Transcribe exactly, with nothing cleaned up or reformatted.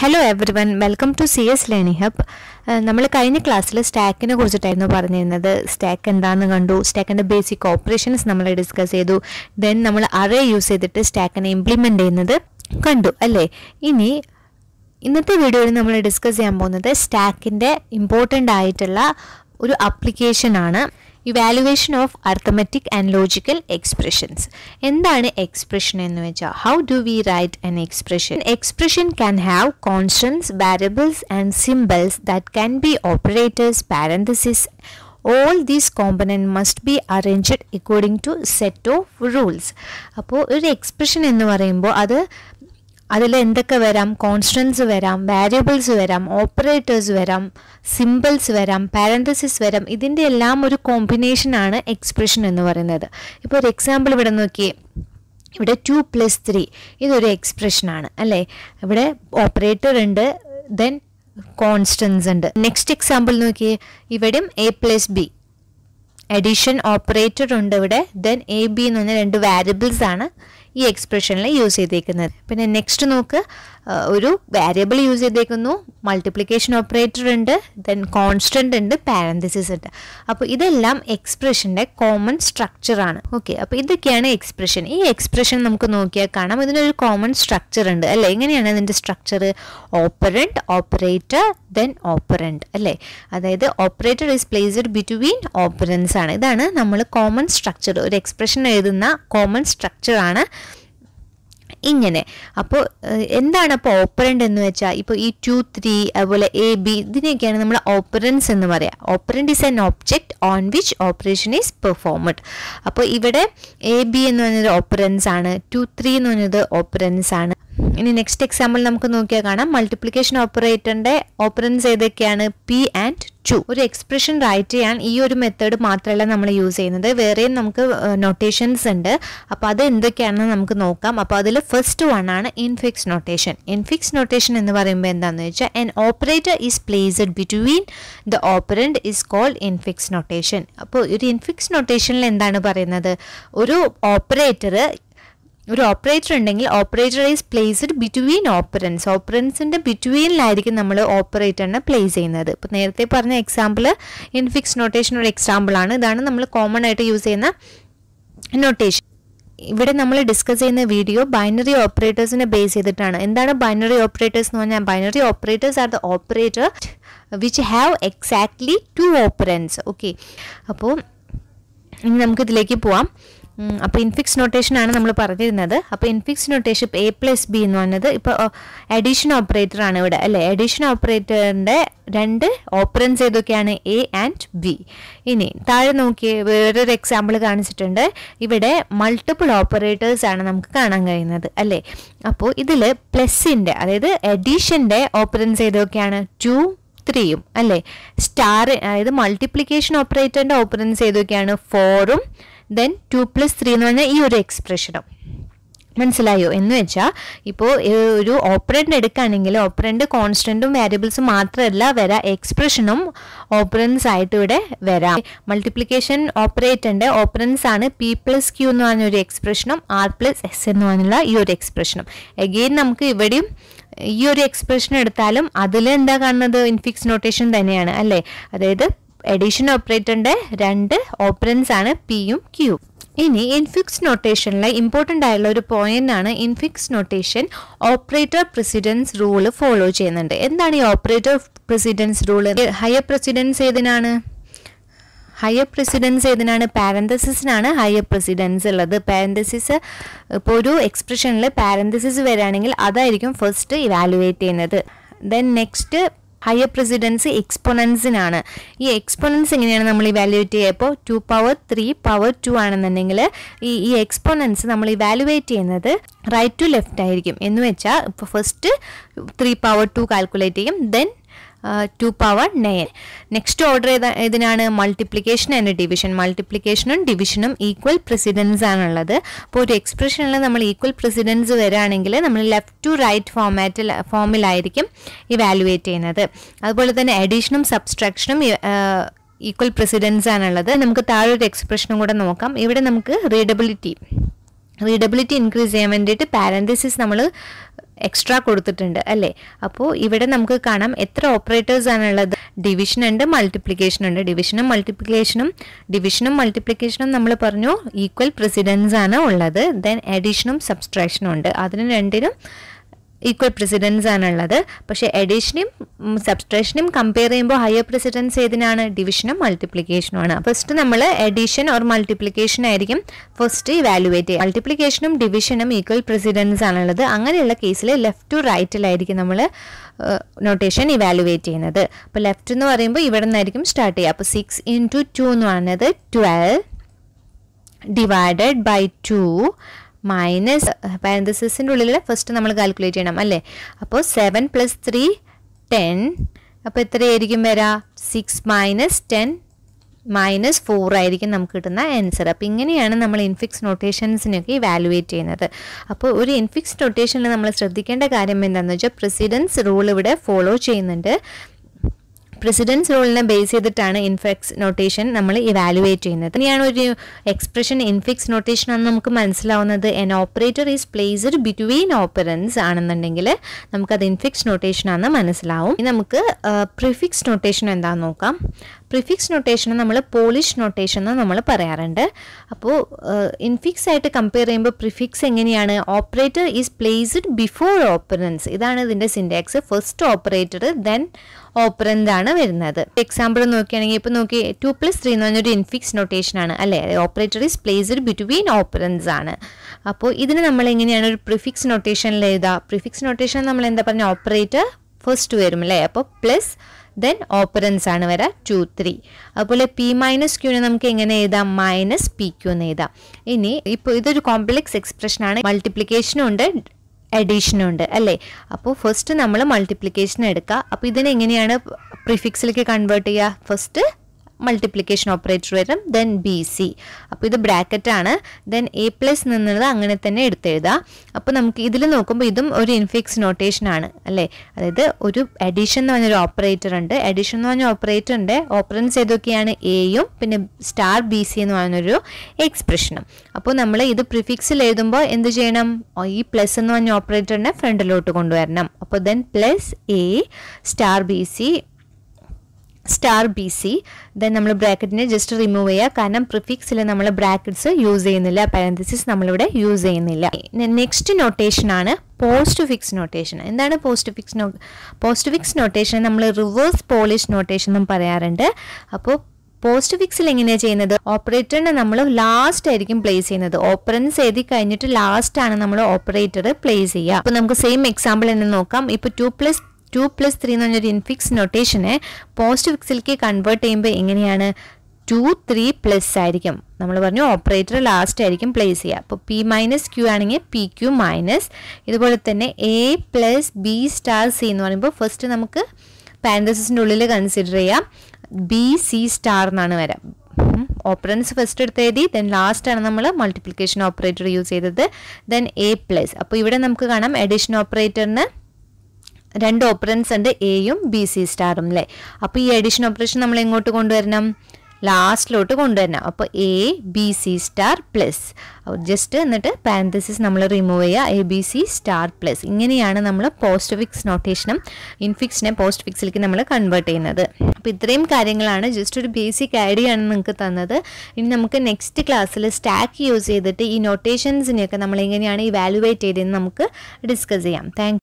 Hello everyone, welcome to C S Learning Hub. നമ്മൾ കഴിഞ്ഞ ക്ലാസ്സിൽ സ്റ്റാക്കിനെ കുറിച്ചിട്ടായിരുന്നു പറഞ്ഞിരുന്നത്. സ്റ്റാക്ക് എന്താണെന്ന് കണ്ടു, സ്റ്റാക്കിൻ്റെ ബേസിക് ഓപ്പറേഷൻസ് നമ്മൾ ഡിസ്കസ് ചെയ്തു. ദെൻ നമ്മൾ അറേ യൂസ് ചെയ്തിട്ട് സ്റ്റാക്കിനെ ഇംപ്ലിമെൻ്റ് ചെയ്യുന്നത് കണ്ടു അല്ലേ. ഇനി ഇന്നത്തെ വീഡിയോയിൽ നമ്മൾ ഡിസ്കസ് ചെയ്യാൻ പോകുന്നത് സ്റ്റാക്കിൻ്റെ ഇമ്പോർട്ടൻ്റ് ആയിട്ടുള്ള ഒരു ആപ്ലിക്കേഷനാണ്. Evaluation of arithmetic and logical expressions. എന്താണ് എക്സ്പ്രഷൻ എന്ന് വെച്ചാൽ how do we write an expression? Expression can have constants, variables and symbols that can be operators, parentheses. All these components must be arranged according to set of rules. അപ്പോൾ ഒരു expression എന്ന് പറയുമ്പോൾ അത് അതിൽ എന്തൊക്കെ വരാം? കോൺസ്റ്റൻസ് വരാം, variables വരാം, ഓപ്പറേറ്റേഴ്സ് വരാം, സിമ്പിൾസ് വരാം, പാരന്തസിസ് വരാം. ഇതിൻ്റെ എല്ലാം ഒരു കോമ്പിനേഷനാണ് എക്സ്പ്രഷൻ എന്ന് പറയുന്നത്. ഇപ്പോൾ ഒരു എക്സാമ്പിൾ ഇവിടെ നോക്കിയേ, ഇവിടെ ടു പ്ലസ് ത്രീ ഇതൊരു എക്സ്പ്രഷനാണ് അല്ലേ. ഇവിടെ ഓപ്പറേറ്റർ ഉണ്ട്, ദെൻ കോൺസ്റ്റൻസ് ഉണ്ട്. നെക്സ്റ്റ് എക്സാമ്പിൾ നോക്കിയേ, ഇവിടെയും a plus b addition operator ഉണ്ട് ഇവിടെ, ദെൻ എ ബി എന്ന് പറഞ്ഞ രണ്ട് വാരിയബിൾസ് ആണ് ഈ എക്സ്പ്രഷനിൽ യൂസ് ചെയ്തേക്കുന്നത്. പിന്നെ നെക്സ്റ്റ് നോക്ക്, ഒരു വാരിയബിൾ യൂസ് ചെയ്തേക്കുന്നു, മൾട്ടിപ്ലിക്കേഷൻ ഓപ്പറേറ്റർ ഉണ്ട്, ദെൻ കോൺസ്റ്റൻ്റ് ഉണ്ട്, പാരന്തസിസ് ഉണ്ട്. അപ്പോൾ ഇതെല്ലാം എക്സ്പ്രഷൻ്റെ കോമൺ സ്ട്രക്ചറാണ്. ഓക്കെ, അപ്പോൾ ഇതൊക്കെയാണ് എക്സ്പ്രഷൻ. ഈ എക്സ്പ്രഷൻ നമുക്ക് നോക്കിയാൽ കാണാം ഇതിനൊരു കോമൺ സ്ട്രക്ചർ ഉണ്ട് അല്ലേ. എങ്ങനെയാണ് ഇതിൻ്റെ structure? Operand, operator, then operand അല്ലേ. അതായത് operator is placed between operands ആണ്. ഇതാണ് നമ്മൾ കോമൺ സ്ട്രക്ചർ, ഒരു എക്സ്പ്രഷൻ എഴുതുന്ന കോമൺ സ്ട്രക്ചറാണ് ഇങ്ങനെ. അപ്പോൾ എന്താണ് അപ്പോൾ ഓപ്പറൻറ്റ് എന്ന് വെച്ചാൽ, ഇപ്പോൾ ഈ ടു ത്രീ അതുപോലെ എ ബി ഇതിനെയൊക്കെയാണ് നമ്മൾ ഓപ്പറൻസ് എന്ന് പറയുക. Operand is an object on which operation is performed. അപ്പോൾ ഇവിടെ എ ബി എന്ന് പറയുന്നത് ഓപ്പറൻസ് ആണ്, ടു ത്രീ എന്ന് പറയുന്നത് ഓപ്പറൻസ് ആണ്. ഇനി നെക്സ്റ്റ് എക്സാമ്പിൾ നമുക്ക് നോക്കിയാൽ കാണാം, മൾട്ടിപ്ലിക്കേഷൻ ഓപ്പറേറ്ററിൻ്റെ ഓപ്പറൻസ് ഏതൊക്കെയാണ്? P and two. ഒരു എക്സ്പ്രഷൻ റൈറ്റ് ചെയ്യാൻ ഈ ഒരു മെത്തേഡ് മാത്രമല്ല നമ്മൾ യൂസ് ചെയ്യുന്നത്, വേറെയും നമുക്ക് നൊട്ടേഷൻസ് ഉണ്ട്. അപ്പോൾ അത് എന്തൊക്കെയാണെന്ന് നമുക്ക് നോക്കാം. അപ്പോൾ അതിൽ ഫസ്റ്റ് വൺ ആണ് ഇൻഫിക്സ് നൊട്ടേഷൻ. ഇൻഫിക്സ് നൊട്ടേഷൻ എന്ന് പറയുമ്പോൾ എന്താണെന്ന് വെച്ചാൽ, an operator is placed between the operand is called infix notation. അപ്പോൾ ഒരു ഇൻഫിക്സ് നൊട്ടേഷനിൽ എന്താണ് പറയുന്നത്? ഒരു ഓപ്പറേറ്റർ ഒരു ഓപ്പറേറ്റർ ഉണ്ടെങ്കിൽ operator is placed between operands. ഓപ്പറൻസിൻ്റെ ബിറ്റ്വീനിലായിരിക്കും നമ്മൾ ഓപ്പറേറ്ററിനെ പ്ലേസ് ചെയ്യുന്നത്. ഇപ്പോൾ നേരത്തെ പറഞ്ഞ എക്സാമ്പിൾ ഇൻഫിക്സ് നൊട്ടേഷൻ ഒരു എക്സാമ്പിളാണ്. ഇതാണ് നമ്മൾ കോമൺ ആയിട്ട് യൂസ് ചെയ്യുന്ന നൊട്ടേഷൻ. ഇവിടെ നമ്മൾ ഡിസ്കസ് ചെയ്യുന്ന വീഡിയോ ബൈനറി ഓപ്പറേറ്റേഴ്സിനെ ബേസ് ചെയ്തിട്ടാണ്. എന്താണ് ബൈനറി ഓപ്പറേറ്റേഴ്സ് എന്ന് പറഞ്ഞാൽ? Binary operators are the operator which have exactly two operands. Okay, അപ്പോൾ ഇനി നമുക്കിതിലേക്ക് പോവാം. അപ്പോൾ ഇൻഫിക്സ് നൊട്ടേഷൻ ആണ് നമ്മൾ പറഞ്ഞിരുന്നത്. അപ്പോൾ infix notation A plus B എന്ന് പറഞ്ഞത് ഇപ്പോൾ അഡീഷൻ ഓപ്പറേറ്റർ ആണ് ഇവിടെ അല്ലേ. അഡീഷൻ ഓപ്പറേറ്ററിൻ്റെ രണ്ട് ഓപ്പറൻസ് ഏതൊക്കെയാണ്? A and B. ഇനി താഴെ നോക്കിയേ, വേറൊരു എക്സാമ്പിൾ കാണിച്ചിട്ടുണ്ട്. ഇവിടെ മൾട്ടിപ്പിൾ ഓപ്പറേറ്റേഴ്സ് ആണ് നമുക്ക് കാണാൻ കഴിയുന്നത് അല്ലേ. അപ്പോൾ ഇതിൽ പ്ലസിൻ്റെ അതായത് അഡീഷൻ്റെ ഓപ്പറൻസ് ഏതൊക്കെയാണ്? ടു ത്രീയും അല്ലേ. സ്റ്റാർ അതായത് മൾട്ടിപ്ലിക്കേഷൻ ഓപ്പറേറ്ററിൻ്റെ ഓപ്പറൻസ് ഏതൊക്കെയാണ്? ഫോറും ദെൻ ടു പ്ലസ് ത്രീ എന്ന് പറഞ്ഞാൽ ഈ ഒരു എക്സ്പ്രഷനും. മനസ്സിലായോ? എന്ന് വെച്ചാൽ ഇപ്പോൾ ഒരു ഓപ്പറൻറ്റ് എടുക്കുകയാണെങ്കിൽ ഓപ്പറൻറ്റ് കോൺസ്റ്റൻറ്റും വാരിയബിൾസും മാത്രമല്ല വരാം, എക്സ്പ്രഷനും ഓപ്പറൻസ് ആയിട്ട് ഇവിടെ വരാം. മൾട്ടിപ്ലിക്കേഷൻ ഓപ്പറേറ്ററിൻ്റെ ഓപ്പറൻസ് ആണ് പി പ്ലസ് ക്യൂ എന്ന് പറഞ്ഞൊരു എക്സ്പ്രഷനും ആർ പ്ലസ് എസ് എന്ന് പറഞ്ഞുള്ള ഈ ഒരു എക്സ്പ്രഷനും. എഗെയിൻ നമുക്ക് ഇവിടെയും ഈ ഒരു എക്സ്പ്രഷൻ എടുത്താലും അതിൽ എന്താ കാണുന്നത്? ഇൻഫിക്സ് നൊട്ടേഷൻ തന്നെയാണ് അല്ലേ. അതായത് എഡീഷൻ ഓപ്പറേറ്ററിൻ്റെ രണ്ട് ഓപ്പറൻസ് ആണ് പിയും ക്യൂവും. ഇനി ഇൻഫിക്സ് നൊട്ടേഷനിലെ ഇമ്പോർട്ടൻ്റ് ആയുള്ള ഒരു പോയിന്റ് ആണ്, infix notation operator precedence rule follow ചെയ്യുന്നുണ്ട്. എന്താണ് ഈ operator precedence rule? Higher precedence ഏതിനാണ്? ഹയർ പ്രസിഡൻസ് ഏതിനാണ്? പാരന്തസിസിനാണ് ഹയർ പ്രസിഡൻസ് ഉള്ളത്. പാരന്തസിസ് ഇപ്പോൾ ഒരു എക്സ്പ്രഷനിൽ പാരന്തസിസ് വരികയാണെങ്കിൽ അതായിരിക്കും ഫസ്റ്റ് ഇവാലുവേറ്റ് ചെയ്യുന്നത്. ദെൻ നെക്സ്റ്റ് ഹയർ പ്രസിഡൻസ് എക്സ്പോണൻസിനാണ്. ഈ എക്സ്പോണൻസ് എങ്ങനെയാണ് നമ്മൾ ഇവാലുവേറ്റ് ചെയ്യുക? ഇപ്പോൾ two power three power two ആണെന്നുണ്ടെങ്കിൽ ഈ ഈ എക്സ്പോണൻസ് നമ്മൾ ഇവാലുവേറ്റ് ചെയ്യുന്നത് റൈറ്റ് ടു ലെഫ്റ്റ് ആയിരിക്കും. എന്ന് വെച്ചാൽ ഇപ്പോൾ first three power two calculate ചെയ്യും, then two power nine. Next order ഏതാ ഏതിനാണ്? Multiplication and division. മൾട്ടിപ്ലിക്കേഷനും ഡിവിഷനും ഈക്വൽ പ്രസിഡൻസ് ആണുള്ളത്. അപ്പോൾ ഒരു എക്സ്പ്രഷനിൽ നമ്മൾ ഈക്വൽ പ്രസിഡൻസ് വരികയാണെങ്കിൽ നമ്മൾ ലെഫ്റ്റ് ടു റൈറ്റ് ഫോമാറ്റിൽ ഫോമിലായിരിക്കും ഇവാലുവേറ്റ് ചെയ്യുന്നത്. അതുപോലെ തന്നെ അഡീഷനും സബ്സ്ട്രാക്ഷനും ഈക്വൽ പ്രസിഡൻസ് ആണുള്ളത്. നമുക്ക് താഴെ ഒരു എക്സ്പ്രഷനും കൂടെ നോക്കാം. ഇവിടെ നമുക്ക് റീഡബിലിറ്റി റീഡബിലിറ്റി ഇൻക്രീസ് ചെയ്യാൻ വേണ്ടിയിട്ട് പാരന്തസിസ് നമ്മൾ എക്സ്ട്രാ കൊടുത്തിട്ടുണ്ട് അല്ലേ. അപ്പോൾ ഇവിടെ നമുക്ക് കാണാം എത്ര ഓപ്പറേറ്റേഴ്സ് ആണുള്ളത്. ഡിവിഷൻ ഉണ്ട്, മൾട്ടിപ്ലിക്കേഷൻ ഉണ്ട്. ഡിവിഷനും മൾട്ടിപ്ലിക്കേഷനും ഡിവിഷനും മൾട്ടിപ്ലിക്കേഷനും നമ്മൾ പറഞ്ഞു ഈക്വൽ പ്രസിഡൻസ് ആണ് ഉള്ളത്. ദെൻ അഡീഷനും സബ്സ്ട്രാക്ഷനും ഉണ്ട്. അതിന് രണ്ടിനും ഈക്വൽ പ്രസിഡൻസ് ആണുള്ളത്. പക്ഷേ അഡീഷനും സബ്സ്ട്രാക്ഷനും കമ്പയർ ചെയ്യുമ്പോൾ ഹയർ പ്രസിഡൻസ് ഏതിനാണ്? ഡിവിഷനും മൾട്ടിപ്ലിക്കേഷനും ആണ്. ഫസ്റ്റ് നമ്മൾ അഡീഷൻ ഓർ മൾട്ടിപ്ലിക്കേഷൻ ആയിരിക്കും ഫസ്റ്റ് ഇവാലുവേറ്റ് ചെയ്യുക. മൾട്ടിപ്ലിക്കേഷനും ഡിവിഷനും ഈക്വൽ പ്രസിഡൻസ് ആണുള്ളത്. അങ്ങനെയുള്ള കേസിൽ ലെഫ്റ്റ് ടു റൈറ്റിലായിരിക്കും നമ്മൾ നൊട്ടേഷൻ ഇവാലുവേറ്റ് ചെയ്യുന്നത്. അപ്പോൾ ലെഫ്റ്റ് എന്ന് പറയുമ്പോൾ ഇവിടെ നിന്നായിരിക്കും സ്റ്റാർട്ട് ചെയ്യുക. അപ്പോൾ സിക്സ് ഇൻറ്റു ടു എന്ന് പറയുന്നത് twelve divided by two minus പാരന്തസിസിൻ്റെ ഉള്ളിൽ ഫസ്റ്റ് നമ്മൾ കാൽക്കുലേറ്റ് ചെയ്യണം അല്ലേ. അപ്പോൾ സെവൻ പ്ലസ് ത്രീ ടെൻ. അപ്പോൾ എത്രയായിരിക്കും വരാ? Six minus ten minus four ആയിരിക്കും നമുക്ക് കിട്ടുന്ന ആൻസർ. അപ്പോൾ ഇങ്ങനെയാണ് നമ്മൾ ഇൻഫിക്സ് നൊട്ടേഷൻസിനൊക്കെ ഇവാലുവേറ്റ് ചെയ്യുന്നത്. അപ്പോൾ ഒരു ഇൻഫിക്സ് നൊട്ടേഷനിൽ നമ്മൾ ശ്രദ്ധിക്കേണ്ട കാര്യം എന്താണെന്ന് വെച്ചാൽ പ്രസിഡൻസ് റൂൾ ഇവിടെ ഫോളോ ചെയ്യുന്നുണ്ട്. പ്രസിഡൻസ് റൂളിനെ ബേസ് ചെയ്തിട്ടാണ് ഇൻഫിക്സ് നൊട്ടേഷൻ നമ്മൾ ഇവാലുവേറ്റ് ചെയ്യുന്നത്. ഇനിയാണ് ഒരു എക്സ്പ്രഷൻ ഇൻഫിക്സ് നൊട്ടേഷൻ ആണെന്ന് നമുക്ക് മനസ്സിലാവുന്നത്. An operator is placed between operands ആണെന്നുണ്ടെങ്കിൽ നമുക്കത് ഇൻഫിക്സ് നൊട്ടേഷൻ ആണെന്ന് മനസ്സിലാവും. ഇനി നമുക്ക് പ്രിഫിക്സ് നൊട്ടേഷൻ എന്താണെന്ന് നോക്കാം. പ്രിഫിക്സ് നൊട്ടേഷൻ നമ്മൾ പോളിഷ് നൊട്ടേഷൻ എന്ന് നമ്മൾ പറയാറുണ്ട്. അപ്പോൾ ഇൻഫിക്സ് ആയിട്ട് കമ്പയർ ചെയ്യുമ്പോൾ പ്രിഫിക്സ് എങ്ങനെയാണ്? Operator is placed before operands. ഇതാണ് ഇതിൻ്റെ syntax. First operator then operand ആണ് വരുന്നത്. എക്സാമ്പിൾ നോക്കുകയാണെങ്കിൽ ഇപ്പോൾ നോക്കി ടു പ്ലസ് ത്രീ എന്ന് പറഞ്ഞൊരു ഇൻഫിക്സ് നൊട്ടേഷൻ ആണ് അല്ലേ. Operator is placed between operands ആണ്. അപ്പോൾ ഇതിന് നമ്മൾ എങ്ങനെയാണ് ഒരു പ്രിഫിക്സ് നൊട്ടേഷനിൽ എഴുതുക? പ്രിഫിക്സ് നൊട്ടേഷൻ നമ്മൾ എന്താ പറഞ്ഞ ഓപ്പറേറ്റർ ഫസ്റ്റ് വരും അല്ലേ. അപ്പോൾ പ്ലസ് ദെൻ ഓപ്പറൻസ് ആണ് വരാം ടു ത്രീ. അതുപോലെ പി മൈനസ് ക്യൂനെ നമുക്ക് എങ്ങനെ എഴുതാം? മൈനസ് പി ക്യൂ എന്ന് എഴുതാം. ഇനി ഇപ്പോൾ ഇതൊരു കോംപ്ലക്സ് എക്സ്പ്രഷൻ ആണ്. മൾട്ടിപ്ലിക്കേഷനും ഉണ്ട് അഡീഷനും ഉണ്ട് അല്ലേ. അപ്പോൾ ഫസ്റ്റ് നമ്മൾ മൾട്ടിപ്ലിക്കേഷൻ എടുക്കുക. അപ്പോൾ ഇതിനെങ്ങനെയാണ് പ്രിഫിക്സിലേക്ക് കൺവേർട്ട് ചെയ്യുക? ഫസ്റ്റ് മൾട്ടിപ്ലിക്കേഷൻ ഓപ്പറേറ്റർ വരും, ദെൻ ബി സി. അപ്പോൾ ഇത് ബ്രാക്കറ്റാണ്. ദെൻ എ പ്ലസ് നിന്നത് അങ്ങനെ തന്നെ എടുത്തെഴുതാം. അപ്പോൾ നമുക്ക് ഇതിൽ നോക്കുമ്പോൾ ഇതും ഒരു ഇൻഫിക്സ് നൊട്ടേഷൻ ആണ് അല്ലേ. അതായത് ഒരു അഡീഷൻ എന്ന് പറഞ്ഞൊരു ഓപ്പറേറ്റർ ഉണ്ട്. അഡീഷൻ എന്ന് പറഞ്ഞ ഓപ്പറേറ്ററിൻ്റെ ഓപ്പറൻസ് ഏതൊക്കെയാണ്? എയും പിന്നെ സ്റ്റാർ ബി സി എന്ന് പറഞ്ഞൊരു എക്സ്പ്രഷനും. അപ്പോൾ നമ്മൾ ഇത് പ്രിഫിക്സിൽ എഴുതുമ്പോൾ എന്ത് ചെയ്യണം? ഈ പ്ലസ് എന്ന് പറഞ്ഞ ഓപ്പറേറ്ററിനെ ഫ്രണ്ടിലോട്ട് കൊണ്ടുവരണം. അപ്പോൾ then plus A star B C star B C. Then നമ്മൾ ബ്രാക്കറ്റിനെ ജസ്റ്റ് റിമൂവ് ചെയ്യുക. കാരണം പ്രിഫിക്സിൽ നമ്മൾ ബ്രാക്കറ്റ്സ് യൂസ് ചെയ്യുന്നില്ല, പാരന്തസിസ് നമ്മളിവിടെ യൂസ് ചെയ്യുന്നില്ല. നെക്സ്റ്റ് നൊട്ടേഷൻ ആണ് പോസ്റ്റ് ഫിക്സ് നൊട്ടേഷൻ. എന്താണ് postfix no postfix notation നമ്മൾ റിവേഴ്സ് പോളിഷ് നൊട്ടേഷൻ എന്നും പറയാറുണ്ട്. അപ്പോൾ പോസ്റ്റ് ഫിക്സിൽ എങ്ങനെയാണ് ചെയ്യുന്നത്? ഓപ്പറേറ്ററിനെ നമ്മൾ ലാസ്റ്റ് ആയിരിക്കും പ്ലേസ് ചെയ്യുന്നത്. ഓപ്പറൻസ് എഴുതി കഴിഞ്ഞിട്ട് ലാസ്റ്റ് ആണ് നമ്മൾ ഓപ്പറേറ്റർ പ്ലേസ് ചെയ്യുക. അപ്പോൾ നമുക്ക് സെയിം എക്സാമ്പിൾ തന്നെ നോക്കാം. ഇപ്പോൾ two plus two plus three എന്ന് പറഞ്ഞൊരു ഇൻഫിക്സ് നൊട്ടേഷനെ പോസ്റ്റ് ഫിക്സിലേക്ക് കൺവേർട്ട് ചെയ്യുമ്പോൾ എങ്ങനെയാണ്? ടു ത്രീ പ്ലസ് ആയിരിക്കും. നമ്മൾ പറഞ്ഞു ഓപ്പറേറ്റർ ലാസ്റ്റ് ആയിരിക്കും പ്ലേസ് ചെയ്യുക. അപ്പോൾ പി മൈനസ് ക്യൂ ആണെങ്കിൽ പി ക്യൂ മൈനസ്. ഇതുപോലെ തന്നെ A plus B star C എന്ന് പറയുമ്പോൾ ഫസ്റ്റ് നമുക്ക് പാരന്തസിസിൻ്റെ ഉള്ളിൽ കൺസിഡർ ചെയ്യാം. ബി സി സ്റ്റാർ എന്നാണ് വരാം. ഓപ്പറൻസ് ഫസ്റ്റ് എടുത്ത് എഴുതി, ദെൻ ലാസ്റ്റ് ആണ് നമ്മൾ മൾട്ടിപ്ലിക്കേഷൻ ഓപ്പറേറ്റർ യൂസ് ചെയ്തത്. Then A plus. അപ്പോൾ ഇവിടെ നമുക്ക് കാണാം അഡീഷൻ ഓപ്പറേറ്ററിന് രണ്ട് ഓപ്പറൻസ് ഉണ്ട്, എയും ബി സി സ്റ്റാറും അല്ലേ. അപ്പോൾ ഈ അഡീഷൻ ഓപ്പറേഷൻ നമ്മൾ എങ്ങോട്ട് കൊണ്ടുവരണം? ലാസ്റ്റിലോട്ട് കൊണ്ടുവരണം. അപ്പോൾ A B C star plus just എന്നിട്ട് പാരന്തസിസ് നമ്മൾ റിമൂവ് ചെയ്യുക. A B C star plus. ഇങ്ങനെയാണ് നമ്മൾ പോസ്റ്റ് ഫിക്സ് നൊട്ടേഷനും ഇൻഫിക്സിനെ പോസ്റ്റ് ഫിക്സിലേക്ക് നമ്മൾ കൺവേർട്ട് ചെയ്യുന്നത്. അപ്പോൾ ഇത്രയും കാര്യങ്ങളാണ് ജസ്റ്റ് ഒരു ബേസിക് ഐഡിയ ആണ് നിങ്ങൾക്ക് തന്നത്. ഇനി നമുക്ക് നെക്സ്റ്റ് ക്ലാസ്സിൽ സ്റ്റാക്ക് യൂസ് ചെയ്തിട്ട് ഈ നൊട്ടേഷൻസിനെയൊക്കെ നമ്മൾ എങ്ങനെയാണ് ഇവാലുവേറ്റ് ചെയ്തതെന്ന് നമുക്ക് ഡിസ്കസ് ചെയ്യാം. താങ്ക്